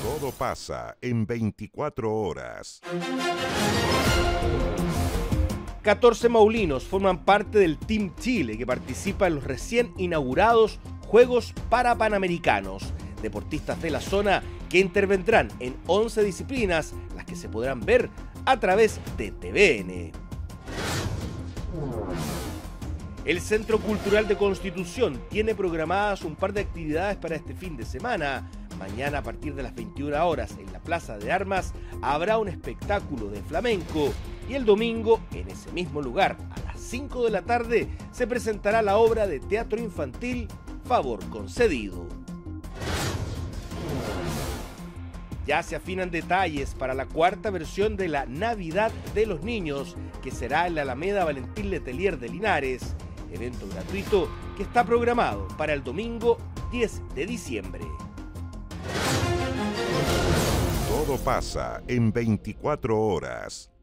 Todo pasa en 24 horas. 14 maulinos forman parte del Team Chile que participa en los recién inaugurados Juegos Parapanamericanos. Deportistas de la zona que intervendrán en 11 disciplinas, las que se podrán ver a través de TVN. El Centro Cultural de Constitución tiene programadas un par de actividades para este fin de semana. Mañana a partir de las 21 horas en la Plaza de Armas habrá un espectáculo de flamenco y el domingo en ese mismo lugar a las 5 de la tarde se presentará la obra de teatro infantil Favor Concedido. Ya se afinan detalles para la cuarta versión de la Navidad de los Niños, que será en la Alameda Valentín Letelier de Linares, evento gratuito que está programado para el domingo 10 de diciembre. Todo pasa en 24 horas.